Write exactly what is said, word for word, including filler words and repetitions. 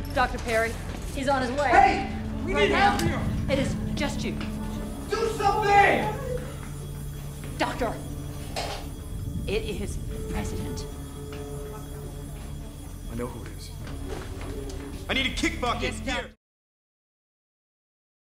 Doctor Perry, he's on his way. Hey! We right need now. help here! It is just you. Do something! Doctor, it is President. I know who it is. I need a kick bucket. Yes, here.